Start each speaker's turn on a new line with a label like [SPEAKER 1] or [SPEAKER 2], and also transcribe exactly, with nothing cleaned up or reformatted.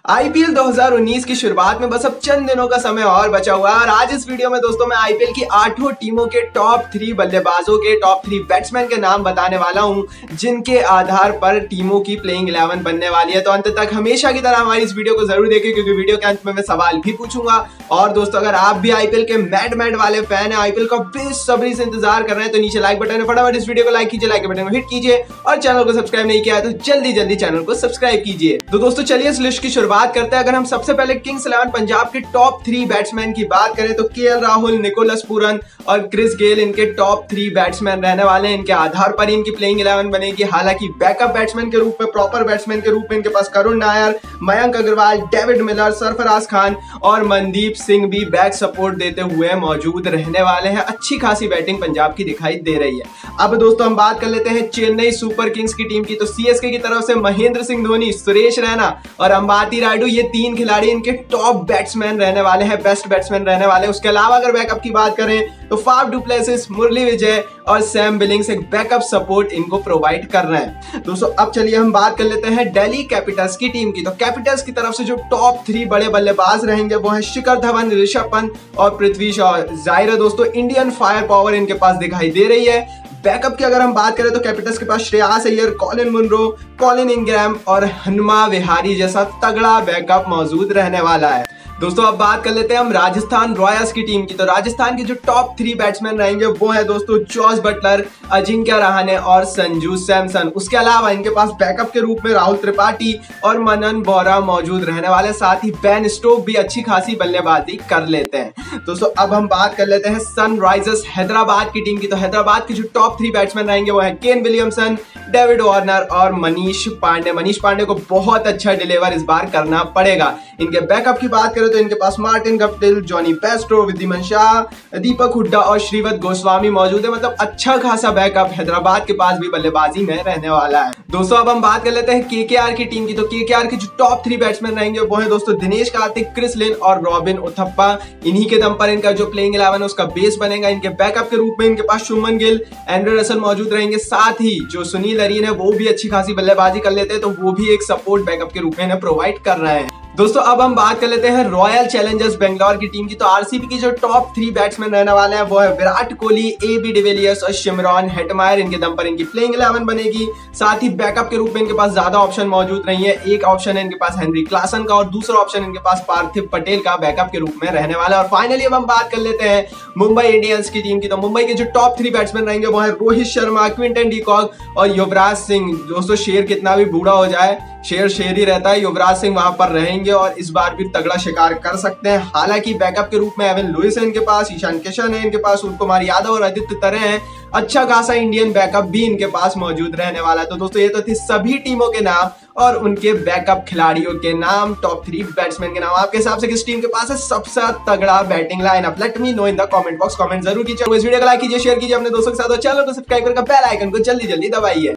[SPEAKER 1] IPL दो हज़ार उन्नीस की शुरुआत में बस अब चंद दिनों का समय और बचा हुआ है और आज इस वीडियो में दोस्तों मैं आईपीएल की आठों टीमों के टॉप थ्री बल्लेबाजों के टॉप थ्री बैट्समैन के नाम बताने वाला हूं जिनके आधार पर टीमों की प्लेइंग इलेवन बनने वाली है। तो अंत तक हमेशा की तरह हमारी इस वीडियो को जरूर देखें क्योंकि वीडियो के अंत में मैं सवाल भी पूछूंगा। और दोस्तों अगर आप भी आईपीएल के मैड मैड वाले फैन है, आईपीएल का बेसब्री से इंतजार कर रहे हैं तो नीचे लाइक बटन है, फटाफट इस वीडियो को लाइक कीजिए, लाइक बटन को हिट कीजिए और चैनल को सब्सक्राइब नहीं किया है तो जल्दी जल्दी चैनल को सब्सक्राइब कीजिए। तो दोस्तों चलिए इस लिस्ट की शुरुआत करते हैं। अगर हम सबसे पहले किंग्स इलेवन पंजाब के टॉप थ्री बैट्समैन की बात करें तो केएल राहुल, निकोलस पूरन और क्रिस गेल इनके टॉप थ्री बैट्समैन रहने वाले हैं। इनके आधार पर इनकी प्लेइंग इलेवन बनेगी। हालांकि बैकअप बैट्समैन के रूप में, प्रॉपर बैट्समैन के रूप में इनके पास करुण नायर, मयंक अग्रवाल, डेविड मिलर, सरफराज खान और मनदीप सिंह भी बैक सपोर्ट देते हुए मौजूद रहने वाले हैं। अच्छी खासी बैटिंग पंजाब की दिखाई दे रही है। अब दोस्तों हम बात कर लेते हैं चेन्नई सुपर किंग्स की टीम की। तो सीएसके की तरफ से महेंद्र सिंह धोनी, सुरेश रैना और अंबाती रायडू ये तीन खिलाड़ी इनके टॉप बैट्समैन रहने वाले हैं, बेस्ट बैट्समैन रहने वाले हैं। उसके अलावा अगर बैकअप की बात करें तो Faf du Plessis, Murali Vijay और सैम बिलिंग्स एक बैकअप सपोर्ट इनको प्रोवाइड कर रहे हैं। दोस्तों अब चलिए हम बात कर लेते हैं दिल्ली कैपिटल्स की टीम की। तो कैपिटल्स की तरफ से जो टॉप थ्री बड़े बल्लेबाज रहेंगे वो है शिखर धवन, ऋषभ पंत और पृथ्वी शॉ। जाहिर है दोस्तों इंडियन फायर पावर इनके पास दिखाई दे रही है। बैकअप की अगर हम बात करें तो कैपिटल्स के पास Shreyas Iyer, Colin Munro, Colin Ingram और हनुमा विहारी जैसा तगड़ा बैकअप मौजूद रहने वाला है। दोस्तों अब बात कर लेते हैं हम राजस्थान रॉयल्स की टीम की। तो राजस्थान के जो टॉप थ्री बैट्समैन रहेंगे वो है दोस्तों जॉस बटलर, अजिंक्य रहाणे और संजू सैमसन। उसके अलावा इनके पास बैकअप के रूप में राहुल त्रिपाठी और मनन बोरा मौजूद रहने वाले, साथ ही बेन स्टोक भी अच्छी खासी बल्लेबाजी कर लेते हैं। दोस्तों अब हम बात कर लेते हैं सनराइजर्स हैदराबाद की टीम की। तो हैदराबाद के जो टॉप थ्री बैट्समैन रहेंगे वो है केन विलियमसन, डेविड वार्नर और मनीष पांडे। मनीष पांडे को बहुत अच्छा डिलीवर इस बार करना पड़ेगा। इनके बैकअप की बात करें तो इनके पास Martin Guptill, Jonny Bairstow, Wriddhiman Saha, Deepak Hooda और श्रीवत गोस्वामी मौजूद है। मतलब अच्छा खासा बैकअप हैदराबाद के पास भी बल्लेबाजी में रहने वाला है। दोस्तों अब हम बात कर लेते हैं केकेआर की टीम की। तो केकेआर के जो टॉप थ्री बैट्समैन रहेंगे वो है दोस्तों दिनेश कार्तिक, क्रिस लिन और रॉबिन उथप्पा। इन्हीं के दम पर इनका जो प्लेइंग इलेवन है उसका बेस बनेगा। इनके बैकअप के रूप में इनके पास शुभमन गिल, एंड्रे रसल मौजूद रहेंगे। साथ ही जो सुनील नरीन है वो भी अच्छी खासी बल्लेबाजी कर लेते हैं तो वो भी एक सपोर्ट बैकअप के रूप में इन्हें प्रोवाइड कर रहे हैं। दोस्तों अब हम बात कर लेते हैं रॉयल चैलेंजर्स बेंगलोर की टीम की। तो आरसीबी की जो टॉप थ्री बैट्समैन रहने वाले हैं वो है Virat Kohli, A B de Villiers और शिमरॉन हेटमायर। इनके दम पर इनकी प्लेइंग इलेवन बनेगी। साथ ही बैकअप के रूप में इनके पास ज्यादा ऑप्शन मौजूद नहीं है। एक ऑप्शन है इनके पास हेनरी क्लासन का और दूसरा ऑप्शन इनके पास पार्थिव पटेल का बैकअप के रूप में रहने वाला है। और फाइनली अब हम बात कर लेते हैं मुंबई इंडियंस की टीम की। तो मुंबई के जो टॉप थ्री बैट्समैन रहेंगे वो है रोहित शर्मा, क्विंटन डीकॉक और युवराज सिंह। दोस्तों शेर कितना भी बूढ़ा हो जाए, शेर शेर ही रहता है। युवराज सिंह वहां पर रहेंगे और इस बार भी तगड़ा शिकार कर सकते हैं। हालांकि बैकअप के रूप में एवन लुइस है इनके पास, ईशान किशन है इनके पास, सूर्य कुमार यादव और आदित्य तरे हैं। अच्छा खासा इंडियन बैकअप भी इनके पास मौजूद रहने वाला है। तो दोस्तों ये तो थी सभी टीमों के नाम और उनके बैकअप खिलाड़ियों के नाम, टॉप थ्री बैट्समैन के नाम। आपके हिसाब से किस टीम के पास है सबसे तगड़ा batting lineup? Let me know in the comment box. Comment जरूर कीजिए। इस वीडियो को लाइक कीजिए, शेयर कीजिए अपने दोस्तों के साथ और चैनल को सब्सक्राइब करके बेल आइकन को जल्दी जल्दी दबाइए।